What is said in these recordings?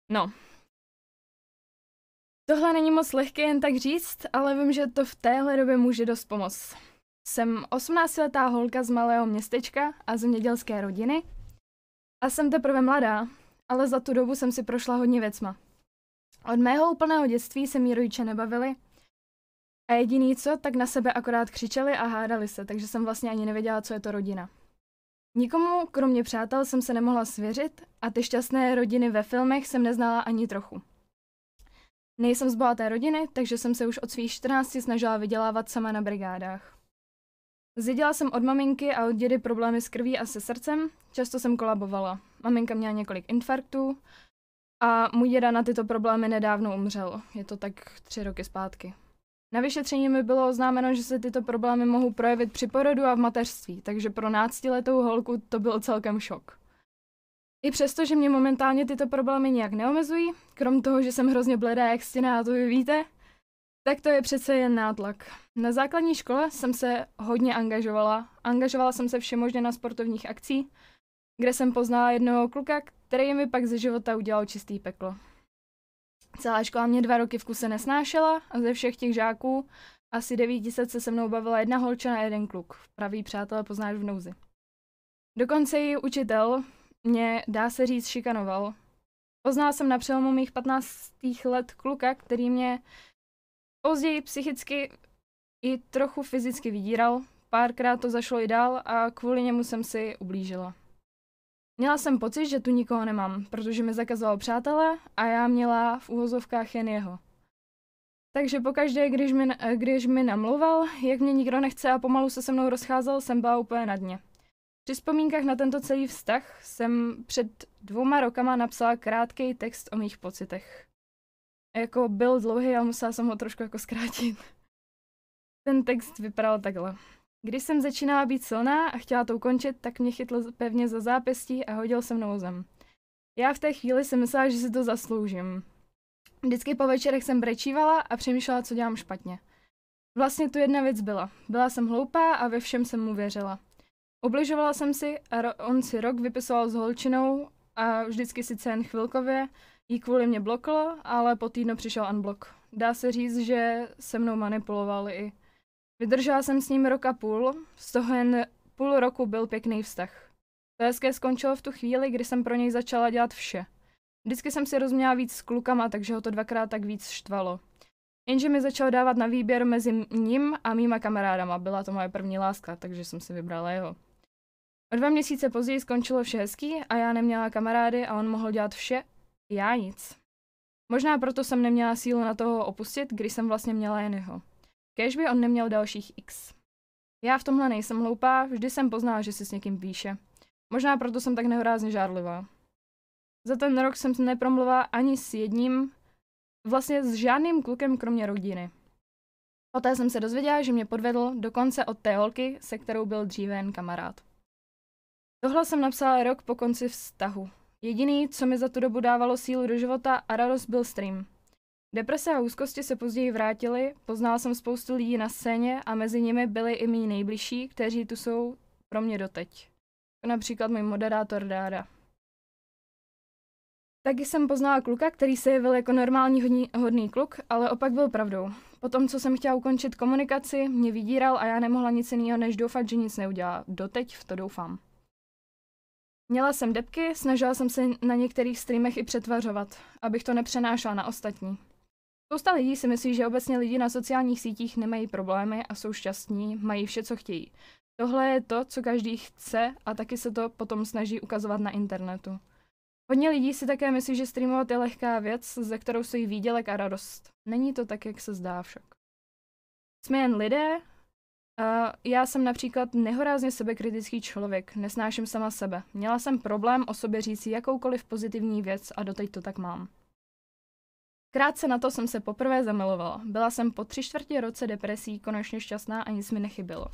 No. Tohle není moc lehké jen tak říct, ale vím, že to v téhle době může dost pomoct. Jsem 18letá holka z malého městečka a zemědělské rodiny a jsem teprve mladá, ale za tu dobu jsem si prošla hodně věcma. Od mého úplného dětství se mý rodiče nebavili a jediný co, tak na sebe akorát křičeli a hádali se, takže jsem vlastně ani nevěděla, co je to rodina. Nikomu, kromě přátel, jsem se nemohla svěřit a ty šťastné rodiny ve filmech jsem neznala ani trochu. Nejsem z bohaté rodiny, takže jsem se už od svých 14 snažila vydělávat sama na brigádách. Zdědila jsem od maminky a od dědy problémy s krví a se srdcem, často jsem kolabovala. Maminka měla několik infarktů a můj děda na tyto problémy nedávno umřel. Je to tak 3 roky zpátky. Na vyšetření mi bylo oznámeno, že se tyto problémy mohou projevit při porodu a v mateřství, takže pro 12letou holku to byl celkem šok. I přesto, že mě momentálně tyto problémy nějak neomezují, krom toho, že jsem hrozně bledá jak stěna a to vy víte, tak to je přece jen nátlak. Na základní škole jsem se hodně angažovala. Angažovala jsem se všemožně na sportovních akcích, kde jsem poznala jednoho kluka, který mi pak ze života udělal čistý peklo. Celá škola mě 2 roky v kuse nesnášela a ze všech těch žáků asi 900 se mnou bavila jedna holčina a jeden kluk. Pravý přátelé poznáš v nouzi. Dokonce i učitel mě, dá se říct, šikanoval. Poznala jsem na přelomu mých 15. let kluka, který mě později psychicky i trochu fyzicky vydíral. Párkrát to zašlo i dál a kvůli němu jsem si ublížila. Měla jsem pocit, že tu nikoho nemám, protože mi zakazoval přátelé a já měla v úvozovkách jen jeho. Takže pokaždé, když mi namlouval, jak mě nikdo nechce a pomalu se mnou rozcházel, jsem byla úplně na dně. Při vzpomínkách na tento celý vztah jsem před 2 rokama napsala krátký text o mých pocitech. Jako byl dlouhý a musela jsem ho trošku jako zkrátit. Ten text vypadal takhle. Když jsem začínala být silná a chtěla to ukončit, tak mě chytl pevně za zápěstí a hodil se mnou o zem. Já v té chvíli si myslela, že si to zasloužím. Vždycky po večerech jsem brečívala a přemýšlela, co dělám špatně. Vlastně tu jedna věc byla. Byla jsem hloupá a ve všem jsem mu věřila. Ubližovala jsem si a on si rok vypisoval s holčinou a vždycky sice jen chvilkově jí kvůli mě blokl, ale po týdnu přišel unblock. Dá se říct, že se mnou manipuloval i. Vydržela jsem s ním 1,5 roku, z toho jen půl roku byl pěkný vztah. To hezké skončilo v tu chvíli, kdy jsem pro něj začala dělat vše. Vždycky jsem si rozuměla víc s klukama, takže ho to 2krát tak víc štvalo. Jenže mi začal dávat na výběr mezi ním a mýma kamarádama. Byla to moje první láska, takže jsem si vybrala jeho. O 2 měsíce později skončilo vše hezký a já neměla kamarády a on mohl dělat vše, já nic. Možná proto jsem neměla sílu na toho opustit, když jsem vlastně měla jen jeho. Kéž by on neměl dalších x. Já v tomhle nejsem hloupá, vždy jsem poznala, že si s někým píše. Možná proto jsem tak nehorázně žárlivá. Za ten rok jsem nepromluvila ani s jedním, vlastně s žádným klukem kromě rodiny. Poté jsem se dozvěděla, že mě podvedl dokonce od té holky, se kterou byl dříve jen kamarád. Tohle jsem napsala rok po konci vztahu. Jediný, co mi za tu dobu dávalo sílu do života a radost, byl stream. Deprese a úzkosti se později vrátily, poznala jsem spoustu lidí na scéně a mezi nimi byli i mý nejbližší, kteří tu jsou pro mě doteď. Například můj moderátor Dára. Taky jsem poznala kluka, který se jevil jako normální hodný kluk, ale opak byl pravdou. Potom, co jsem chtěla ukončit komunikaci, mě vydíral a já nemohla nic jiného, než doufat, že nic neudělá. Doteď v to doufám. Měla jsem depky, snažila jsem se na některých streamech i přetvařovat, abych to nepřenášela na ostatní. Spousta lidí si myslí, že obecně lidi na sociálních sítích nemají problémy a jsou šťastní, mají vše, co chtějí. Tohle je to, co každý chce a taky se to potom snaží ukazovat na internetu. Hodně lidí si také myslí, že streamovat je lehká věc, ze kterou stojí výdělek a radost. Není to tak, jak se zdá však. Jsme jen lidé. Já jsem například nehorázně sebekritický člověk, nesnáším sama sebe. Měla jsem problém o sobě říct jakoukoliv pozitivní věc a doteď to tak mám. Krátce na to jsem se poprvé zamilovala. Byla jsem po 3/4 roce depresí konečně šťastná a nic mi nechybělo.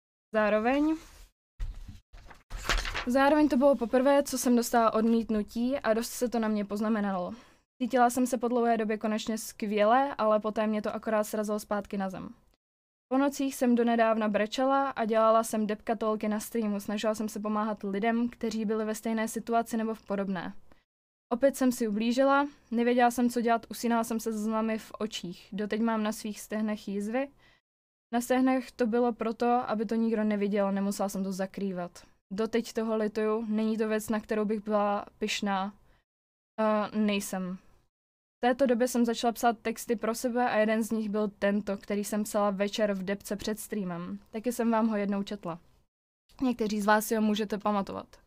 Zároveň to bylo poprvé, co jsem dostala odmítnutí a dost se to na mě poznamenalo. Cítila jsem se po dlouhé době konečně skvěle, ale poté mě to akorát srazilo zpátky na zem. Po nocích jsem donedávna brečela a dělala jsem depkatolky na streamu, snažila jsem se pomáhat lidem, kteří byli ve stejné situaci nebo v podobné. Opět jsem si ublížila, nevěděla jsem, co dělat, usínala jsem se slzami v očích. Doteď mám na svých stehnech jízvy. Na stehnech to bylo proto, aby to nikdo neviděl, nemusela jsem to zakrývat. Doteď toho lituju, není to věc, na kterou bych byla pyšná. Nejsem. V této době jsem začala psát texty pro sebe a jeden z nich byl tento, který jsem psala večer v depce před streamem. Taky jsem vám ho jednou četla. Někteří z vás si ho můžete pamatovat.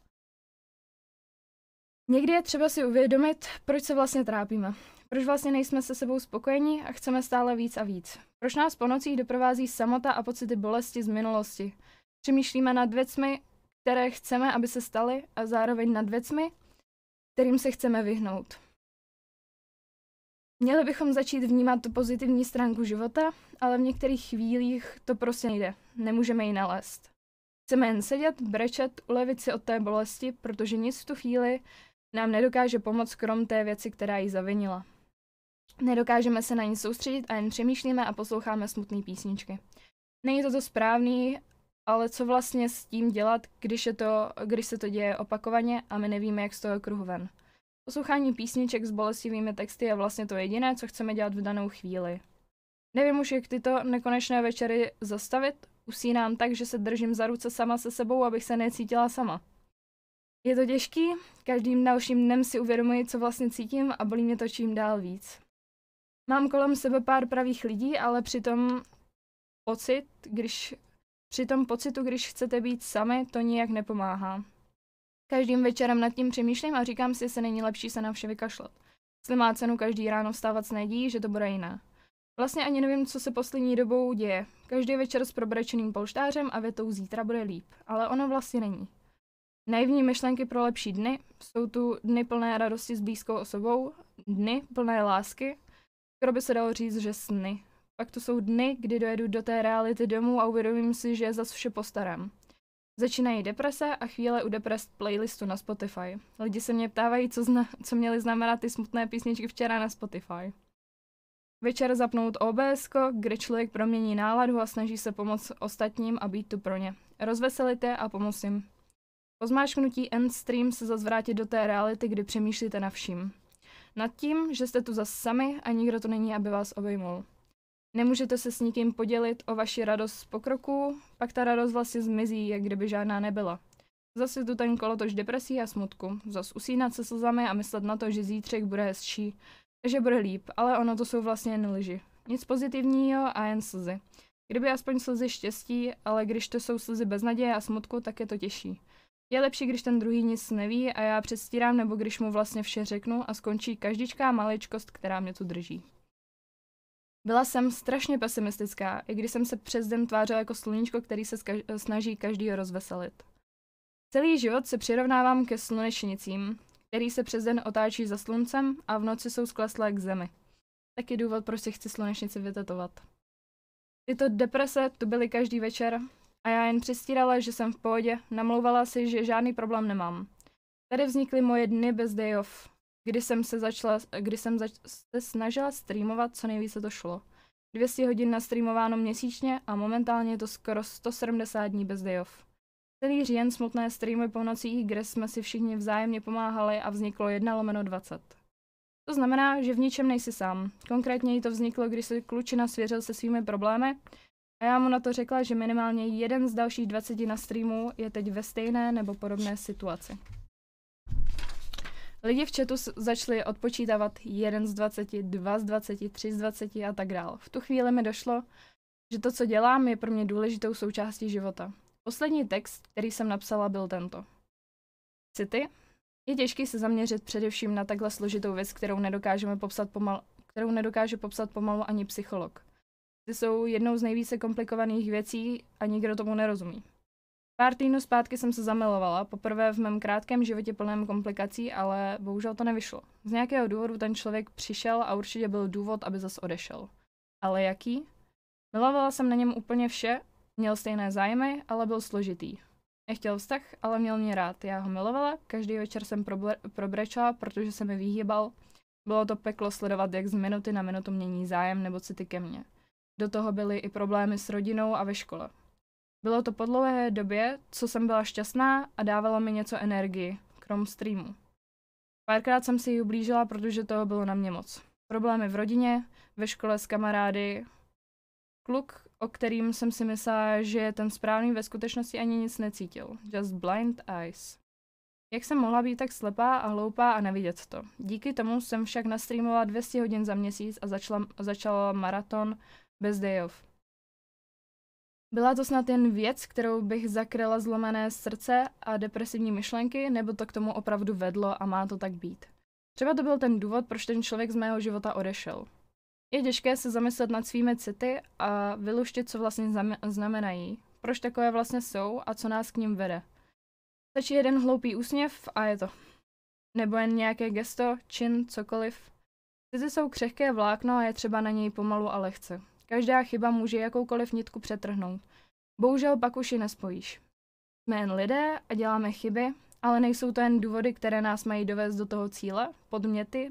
Někdy je třeba si uvědomit, proč se vlastně trápíme. Proč vlastně nejsme se sebou spokojení a chceme stále víc a víc. Proč nás po nocích doprovází samota a pocity bolesti z minulosti. Přemýšlíme nad věcmi, které chceme, aby se staly, a zároveň nad věcmi, kterým se chceme vyhnout. Měli bychom začít vnímat tu pozitivní stránku života, ale v některých chvílích to prostě nejde. Nemůžeme ji nalézt. Chceme jen sedět, brečet, ulevit si od té bolesti, protože nic v tu chvíli nám nedokáže pomoct krom té věci, která ji zavinila. Nedokážeme se na ní soustředit a jen přemýšlíme a posloucháme smutné písničky. Není to správný, ale co vlastně s tím dělat, když se to děje opakovaně a my nevíme, jak z toho kruhu ven. Poslouchání písniček s bolestivými texty je vlastně to jediné, co chceme dělat v danou chvíli. Nevím už, jak tyto nekonečné večery zastavit, usínám tak, že se držím za ruce sama se sebou, abych se necítila sama. Je to těžký, každým dalším dnem si uvědomuji, co vlastně cítím a bolí mě to čím dál víc. Mám kolem sebe pár pravých lidí, ale při tom pocitu, když chcete být sami, to nijak nepomáhá. Každým večerem nad tím přemýšlím a říkám si, jestli není lepší se na vše vykašlat. Jestli má cenu každý ráno vstávat s nadějí, že to bude jiné. Vlastně ani nevím, co se poslední dobou děje. Každý večer s probrečeným polštářem a větou zítra bude líp, ale ono vlastně není. Naivní myšlenky pro lepší dny, jsou tu dny plné radosti s blízkou osobou, dny plné lásky, skoro by se dalo říct, že sny. Pak to jsou dny, kdy dojedu do té reality domů a uvědomím si, že je zas vše po starém. Začínají deprese a chvíle u depressed playlistu na Spotify. Lidi se mě ptávají, co měly znamenat ty smutné písničky včera na Spotify. Večer zapnout OBS, kde člověk promění náladu a snaží se pomoct ostatním a být tu pro ně. Rozveselit je a pomoct jim. Po zmáčknutí end stream se zase vrátit do té reality, kdy přemýšlíte nad vším. Nad tím, že jste tu zase sami a nikdo tu není, aby vás obejmul. Nemůžete se s nikým podělit o vaši radost z pokroku, pak ta radost vlastně zmizí, jak kdyby žádná nebyla. Zase tu ten kolotoč depresí a smutku. Zas usínat se slzami a myslet na to, že zítřek bude hezčí, že bude líp, ale ono to jsou vlastně jen lži. Nic pozitivního a jen slzy. Kdyby aspoň slzy štěstí, ale když to jsou slzy bez naděje a smutku, tak je to těžší. Je lepší, když ten druhý nic neví a já předstírám, nebo když mu vlastně vše řeknu a skončí každičká maličkost, která mě tu drží. Byla jsem strašně pesimistická, i když jsem se přes den tvářila jako sluníčko, který se snaží každýho rozveselit. Celý život se přirovnávám ke slunečnicím, který se přes den otáčí za sluncem a v noci jsou skleslé k zemi. Taky důvod, proč si chci slunečnici vytetovat. Tyto deprese tu byly každý večer a já jen přestírala, že jsem v pohodě, namlouvala si, že žádný problém nemám. Tady vznikly moje dny bez day off, kdy jsem se snažila streamovat, co nejvíce to šlo. 200 hodin nastreamováno měsíčně a momentálně je to skoro 170 dní bez day off. Celý říjen smutné streamy po nocích, kde jsme si všichni vzájemně pomáhali a vzniklo 1/20. To znamená, že v ničem nejsi sám. Konkrétně jí to vzniklo, když se klučina svěřil se svými problémy a já mu na to řekla, že minimálně jeden z dalších 20 na streamu je teď ve stejné nebo podobné situaci. Lidi v chatu začali odpočítávat 1 z 20, 2 z 20, 3 z 20 a tak dál. V tu chvíli mi došlo, že to, co dělám, je pro mě důležitou součástí života. Poslední text, který jsem napsala, byl tento. City. Je těžké se zaměřit především na takhle složitou věc, kterou nedokáže popsat pomalu ani psycholog. Ty jsou jednou z nejvíce komplikovaných věcí a nikdo tomu nerozumí. Pár týdnů zpátky jsem se zamilovala, poprvé v mém krátkém životě plném komplikací, ale bohužel to nevyšlo. Z nějakého důvodu ten člověk přišel a určitě byl důvod, aby zas odešel. Ale jaký? Milovala jsem na něm úplně vše, měl stejné zájmy, ale byl složitý. Nechtěl vztah, ale měl mě rád. Já ho milovala, každý večer jsem probrečela, protože se mi vyhýbal. Bylo to peklo sledovat, jak z minuty na minutu mění zájem nebo city ke mně. Do toho byly i problémy s rodinou a ve škole. Bylo to po dlouhé době, co jsem byla šťastná a dávalo mi něco energii, krom streamu. Párkrát jsem si ji ublížila, protože toho bylo na mě moc. Problémy v rodině, ve škole s kamarády. Kluk, o kterým jsem si myslela, že je ten správný, ve skutečnosti ani nic necítil. Just blind eyes. Jak jsem mohla být tak slepá a hloupá a nevidět to? Díky tomu jsem však nastreamovala 200 hodin za měsíc a začala maraton bez day off. Byla to snad jen věc, kterou bych zakryla zlomené srdce a depresivní myšlenky, nebo to k tomu opravdu vedlo a má to tak být? Třeba to byl ten důvod, proč ten člověk z mého života odešel. Je těžké se zamyslet nad svými city a vyluštit, co vlastně znamenají, proč takové vlastně jsou a co nás k nim vede. Stačí jeden hloupý úsměv a je to. Nebo jen nějaké gesto, čin, cokoliv. City jsou křehké vlákno a je třeba na něj pomalu a lehce. Každá chyba může jakoukoliv nitku přetrhnout. Bohužel pak už ji nespojíš. Jsme jen lidé a děláme chyby, ale nejsou to jen důvody, které nás mají dovést do toho cíle, podměty,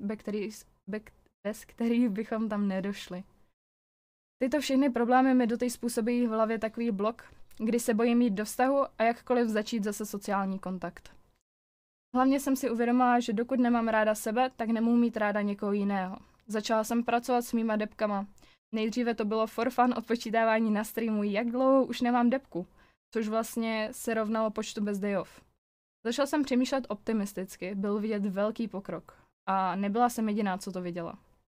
bez kterých bychom tam nedošli. Tyto všechny problémy mi doteď způsobí v hlavě takový blok, kdy se bojím jít do vztahu a jakkoliv začít zase sociální kontakt. Hlavně jsem si uvědomila, že dokud nemám ráda sebe, tak nemohu mít ráda někoho jiného. Začala jsem pracovat s mýma debkama. Nejdříve to bylo for fun odpočítávání na streamu, jak dlouho už nemám debku, což vlastně se rovnalo počtu bez day off. Začala jsem přemýšlet optimisticky, byl vidět velký pokrok. A nebyla jsem jediná, co to viděla.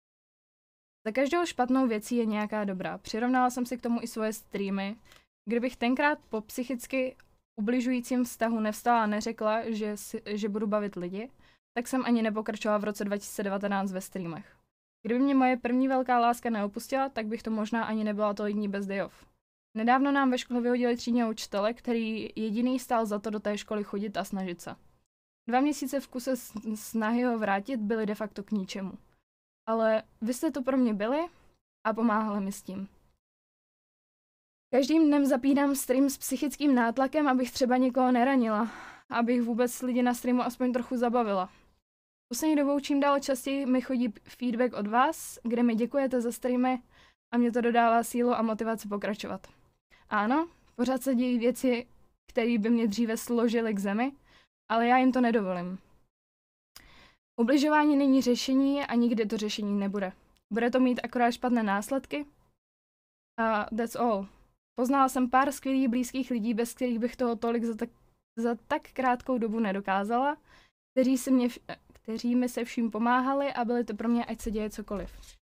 Za každou špatnou věcí je nějaká dobrá. Přirovnala jsem si k tomu i svoje streamy. Kdybych tenkrát po psychicky ubližujícím vztahu nevstala a neřekla, že budu bavit lidi, tak jsem ani nepokračovala v roce 2019 ve streamech. Kdyby mě moje první velká láska neopustila, tak bych to možná ani nebyla tolik dní bez day off. Nedávno nám ve škole vyhodili třídního učitele, který jediný stál za to do té školy chodit a snažit se. 2 měsíce v kuse snahy ho vrátit byly de facto k ničemu. Ale vy jste to pro mě byli a pomáhali mi s tím. Každým dnem zapínám stream s psychickým nátlakem, abych třeba někoho neranila, abych vůbec lidi na streamu aspoň trochu zabavila. Poslední dobou čím dál častěji mi chodí feedback od vás, kde mi děkujete za streamy a mě to dodává sílu a motivaci pokračovat. Ano, pořád se dějí věci, které by mě dříve složily k zemi, ale já jim to nedovolím. Ubližování není řešení a nikdy to řešení nebude. Bude to mít akorát špatné následky a that's all. Poznala jsem pár skvělých blízkých lidí, bez kterých bych toho tolik za tak krátkou dobu nedokázala, kteří mi se vším pomáhali a byli to pro mě, ať se děje cokoliv.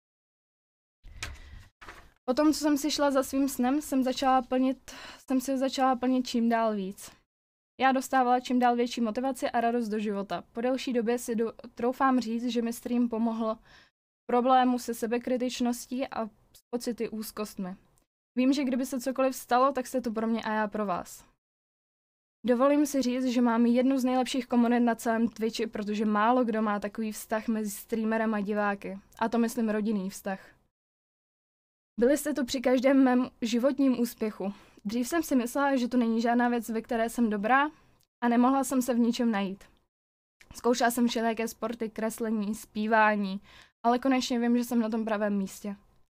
Potom, co jsem si šla za svým snem, jsem si ho začala plnit čím dál víc. Já dostávala čím dál větší motivaci a radost do života. Po delší době si troufám říct, že mi stream pomohl problému se sebekritičností a s pocity úzkostmi. Vím, že kdyby se cokoliv stalo, tak jste to pro mě a já pro vás. Dovolím si říct, že mám jednu z nejlepších komunit na celém Twitchi, protože málo kdo má takový vztah mezi streamerem a diváky. A to myslím rodinný vztah. Byli jste tu při každém mém životním úspěchu. Dřív jsem si myslela, že to není žádná věc, ve které jsem dobrá a nemohla jsem se v ničem najít. Zkoušela jsem všelijaké sporty, kreslení, zpívání, ale konečně vím, že jsem na tom pravém místě.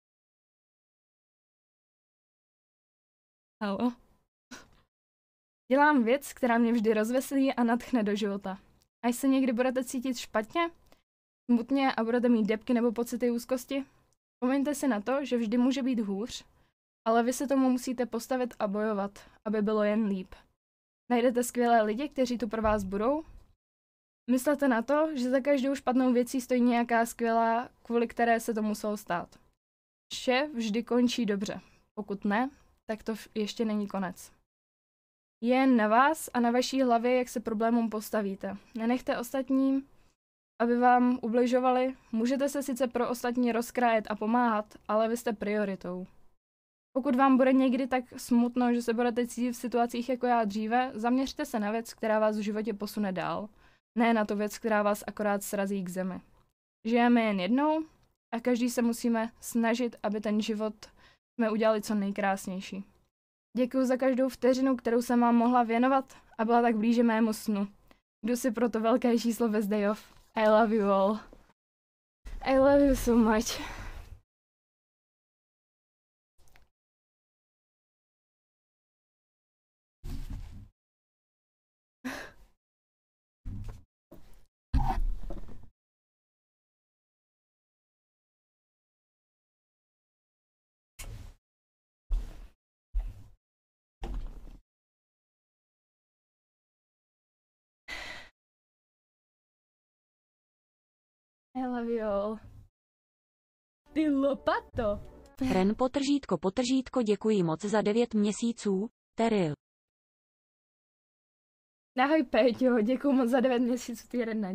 Halo? Dělám věc, která mě vždy rozveselí a nadchne do života. Až se někdy budete cítit špatně, smutně a budete mít depky nebo pocity úzkosti, vzpomeňte si na to, že vždy může být hůř, ale vy se tomu musíte postavit a bojovat, aby bylo jen líp. Najdete skvělé lidi, kteří tu pro vás budou. Myslete na to, že za každou špatnou věcí stojí nějaká skvělá, kvůli které se to muselo stát. Vše vždy končí dobře. Pokud ne, tak to ještě není konec. Je jen na vás a na vaší hlavě, jak se problémům postavíte. Nenechte ostatním, aby vám ubližovali. Můžete se sice pro ostatní rozkrájet a pomáhat, ale vy jste prioritou. Pokud vám bude někdy tak smutno, že se budete cítit v situacích jako já dříve, zaměřte se na věc, která vás v životě posune dál. Ne na tu věc, která vás akorát srazí k zemi. Žijeme jen jednou a každý se musíme snažit, aby ten život jsme udělali co nejkrásnější. Děkuji za každou vteřinu, kterou jsem vám mohla věnovat a byla tak blíže mému snu. Jdu si pro to velké číslo bez day off. I love you all. I love you so much. I love you all. Ty lopato. Ren potržítko děkuji moc za 9 měsíců, Teril. Ahoj Péťo, děkuji moc za 9 měsíců, ty jedna.